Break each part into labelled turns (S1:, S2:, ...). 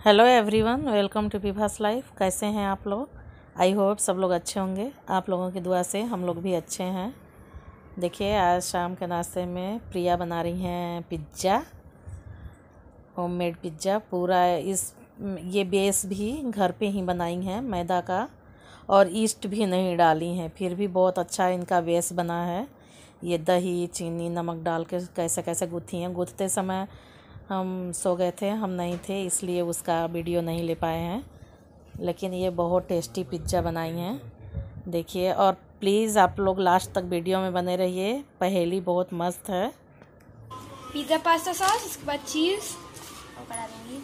S1: Hello everyone, welcome to Vibha's life. कैसे हैं आप लोग? आई होप सब लोग अच्छे होंगे। आप लोगों की दुआ से हम लोग भी अच्छे हैं। देखिए, आज शाम के नाश्ते में प्रिया बना रही हैं पिज़्ज़ा, होममेड पिज़्ज़ा। पूरा ये बेस भी घर पे ही बनाई हैं, मैदा का, और ईस्ट भी नहीं डाली हैं। फिर भी बहुत अच्छा इनका बेस बना है। ये दही, चीनी, नमक डाल के कैसे कैसे गूँथी हैं। गूँथते समय हम सो गए थे, हम नहीं थे, इसलिए उसका वीडियो नहीं ले पाए हैं। लेकिन ये बहुत टेस्टी पिज़्ज़ा बनाई हैं, देखिए। और प्लीज़ आप लोग लास्ट तक वीडियो में बने रहिए, पहेली बहुत मस्त है।
S2: पिज़्ज़ा पास्ता सॉस, इसके बाद चीज़ और करा दूँगी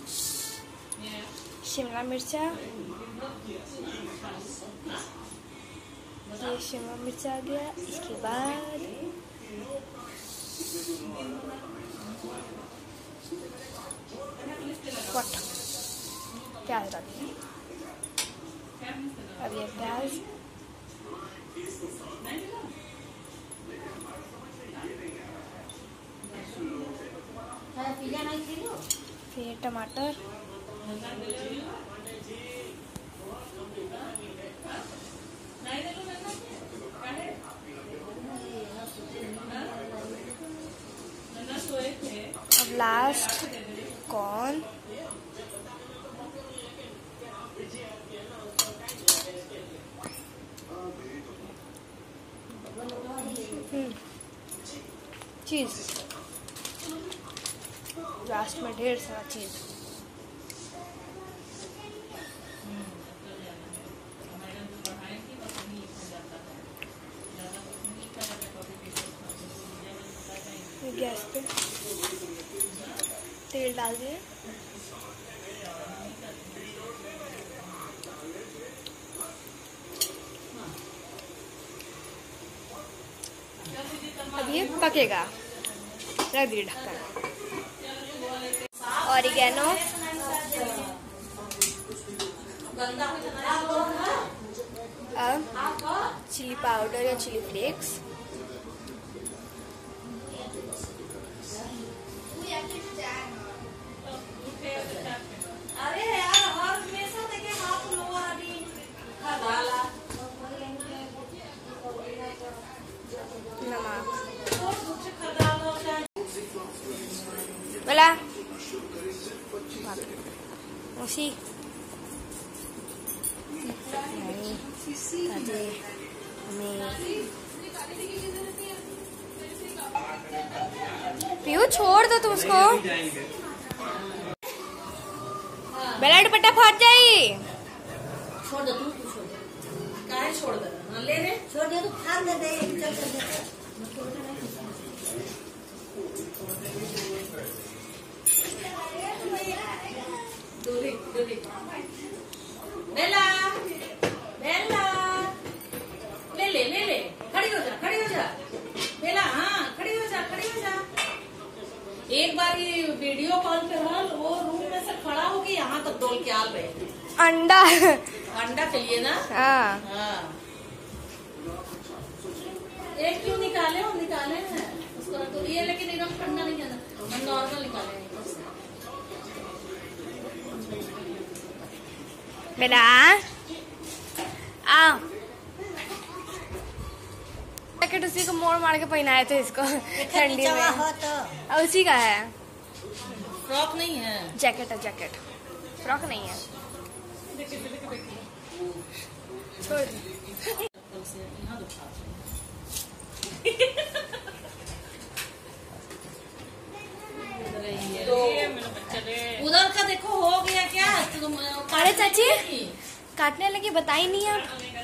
S2: शिमला मिर्चा। ये शिमला मिर्चा आ गया। इसके बाद प्याज डाल दिया। अब ये प्याज, फिर टमाटर, अब लास्ट कॉर्न, चीज़, लास्ट में ढेर सारा चीज़। गैस पे तेल डाल दिए। अब ये पकेगा, रख दिए ढक्कन। ऑरिगेनो, अब चिली पाउडर या चिली फ्लेक्स, नमक, बोला उसी पीयू छोड़ दो तुम उसको, बेला दुपट्टा फट जाई।
S1: छोड़ दो, तू छोड़ दे। काहे छोड़ दे? ले रे, छोड़ दे, तो फाड़ दे दे। चल चल दे। दूरी दूरी। बेला बेला, ले ले ले ले। खड़ी हो जा, खड़ी हो जा बेला। हाँ, खड़ी हो जा, खड़ी हो जा। एक बार ये वीडियो कॉल पे हल वो रूम में से खड़ा होके यहाँ तक डोल के आ गए।
S2: अंडा
S1: अंडा चाहिए ना?
S2: हाँ
S1: हाँ। एक क्यों निकाले? हम निकाले हैं उसको रख दो। ये लेकिन एकदम ठंडा नहीं है, हम नॉर्मल निकाले हैं।
S2: बेला आओ। जैकेट उसी को मोड़ मार के पहनाए थे इसको ठंडी में। और उसी का है,
S1: फ्रॉक नहीं है,
S2: जैकेट है, जैकेट, फ्रॉक नहीं है। छोड़
S1: उधर का देखो हो गया क्या?
S2: अरे चाची काटने लगी, बताई नहीं आप।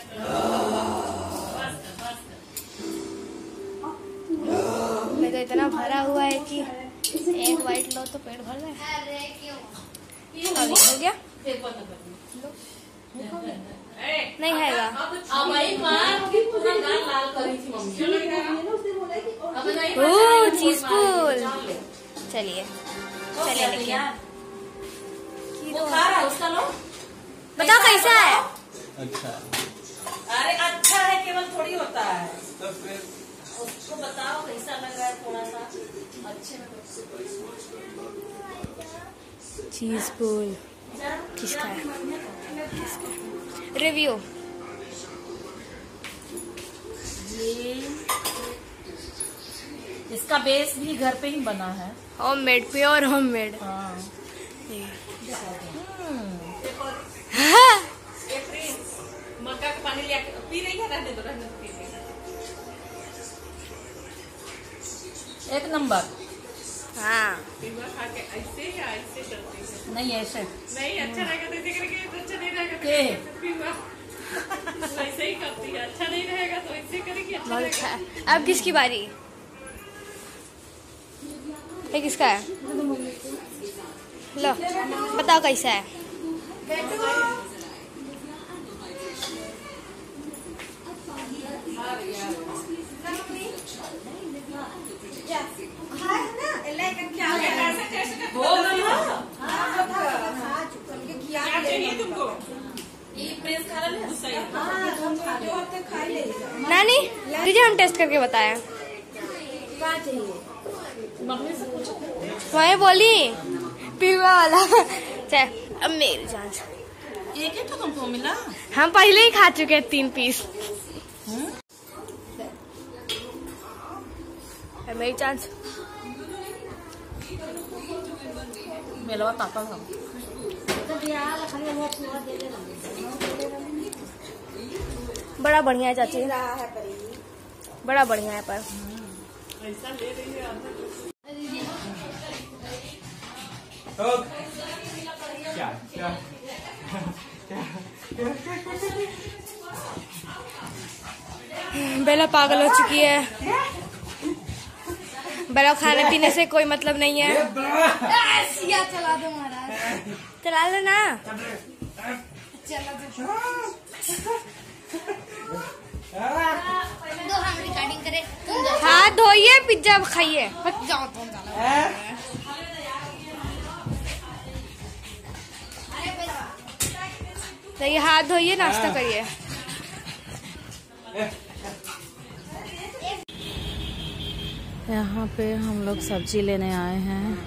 S2: मैं तो इतना भरा हुआ है कि एक बाइट लो तो पेट भर जाए। अभी हो गया? नहीं हैगा। चीज फूल। चलिए चलिए लेके
S1: उसका लो,
S2: बताओ कैसा है?
S1: अच्छा। अरे अच्छा है, केवल थोड़ी होता है। तो फिर उसको बताओ कैसा लग रहा है, थोड़ा सा अच्छे में।
S2: चीज बोल किसका है? रिव्यू।
S1: ये इसका बेस भी घर पे ही बना है,
S2: होममेड, प्योर होममेड।
S1: हाँ। मक्का का पानी लिया पी रही है, रहने दो पी रही है। एक नंबर।
S2: हाँ
S3: ऐसे या ऐसे करते हैं?
S1: नहीं ऐसे
S3: नहीं, अच्छा रहेगा तो ऐसे करके, अच्छा नहीं रहेगा तो वैसे ही करती है। अच्छा नहीं रहेगा तो ऐसे करेगी, अच्छा रहेगा।
S2: अब किसकी बारी है? किसका है? लो बताओ कैसा है?
S3: क्या चाहिए तुमको?
S2: नानी दीजिए, हम टेस्ट करके बताएं। वही बोली पीवा वाला। चल अब मेरी जान,
S1: एक ही तो तुमको मिला।
S2: हम पहले ही खा चुके हैं 3 पीस। मेरी चांस
S1: मेलवा ताता था।
S2: बड़ा बढ़िया है चाची, बड़ा बढ़िया है। पर
S3: ऐसा ले रही है क्या?
S2: बेला पागल हो चुकी है। बेला खाने पीने से कोई मतलब नहीं है। चला दो महाराज, चला लो ना।
S4: दो हम रिकॉर्डिंग करें, तुम जाओ।
S2: हाथ धोइए, पिज्जा खाइए।
S4: जाओ तुम जाओ।
S2: तो हाथ धोइए, नाश्ता करिए।
S1: यहाँ पे हम लोग सब्जी लेने आए हैं।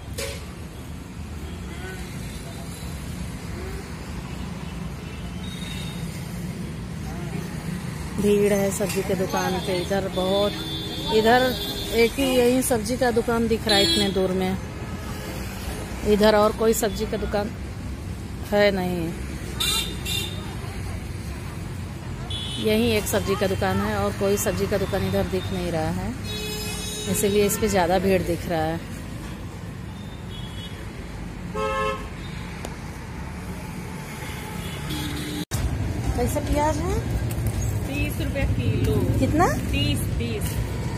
S1: भीड़ है सब्जी के दुकान पे। इधर बहुत, इधर एक ही यही सब्जी का दुकान दिख रहा है इतने दूर में। इधर और कोई सब्जी का दुकान है नहीं, यही एक सब्जी का दुकान है और कोई सब्जी का दुकान इधर दिख नहीं रहा है, इसीलिए इस पे ज्यादा भीड़ दिख रहा है। कैसे प्याज है?
S3: 30 रुपया किलो।
S1: कितना?
S3: 30।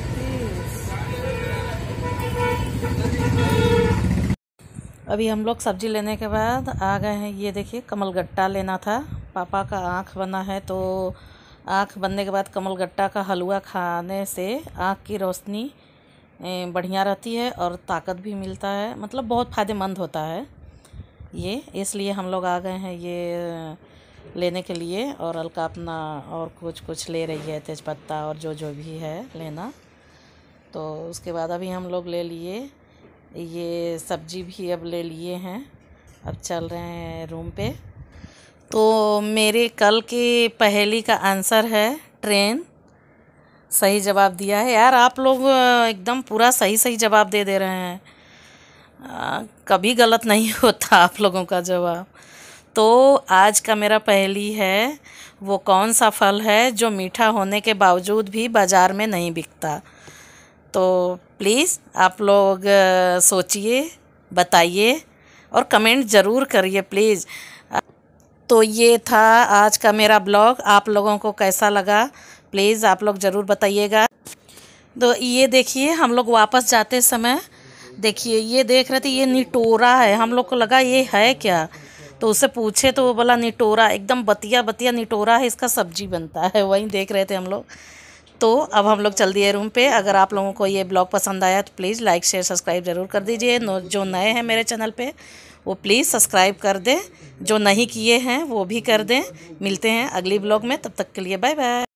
S1: अभी हम लोग सब्जी लेने के बाद आ गए हैं। ये देखिए कमलगट्टा लेना था, पापा का आँख बना है, तो आँख बनने के बाद कमलगट्टा का हलवा खाने से आँख की रोशनी बढ़िया रहती है और ताकत भी मिलता है, मतलब बहुत फ़ायदेमंद होता है ये। इसलिए हम लोग आ गए हैं ये लेने के लिए। और अलका अपना और कुछ ले रही है, तेज़पत्ता और जो भी है लेना। तो उसके बाद अभी हम लोग ले लिए, ये सब्जी भी अब ले लिए हैं। अब चल रहे हैं रूम पे। तो मेरे कल की पहेली का आंसर है ट्रेन। सही जवाब दिया है यार, आप लोग एकदम पूरा सही जवाब दे रहे हैं। कभी गलत नहीं होता आप लोगों का जवाब। तो आज का मेरा पहेली है, वो कौन सा फल है जो मीठा होने के बावजूद भी बाज़ार में नहीं बिकता। तो प्लीज़ आप लोग सोचिए, बताइए और कमेंट ज़रूर करिए प्लीज़। तो ये था आज का मेरा ब्लॉग, आप लोगों को कैसा लगा प्लीज़ आप लोग ज़रूर बताइएगा। तो ये देखिए हम लोग वापस जाते समय देखिए ये देख रहे थे, ये निटोरा है। हम लोग को लगा ये है क्या, तो उससे पूछे तो वो बोला निटोरा, एकदम बतिया निटोरा है, इसका सब्जी बनता है। वहीं देख रहे थे हम लोग। तो अब हम लोग चल दिए रूम पे। अगर आप लोगों को ये ब्लॉग पसंद आया तो प्लीज़ लाइक शेयर सब्सक्राइब ज़रूर कर दीजिए। जो नए हैं मेरे चैनल पे वो प्लीज़ सब्सक्राइब कर दें, जो नहीं किए हैं वो भी कर दें। मिलते हैं अगली ब्लॉग में, तब तक के लिए बाय बाय।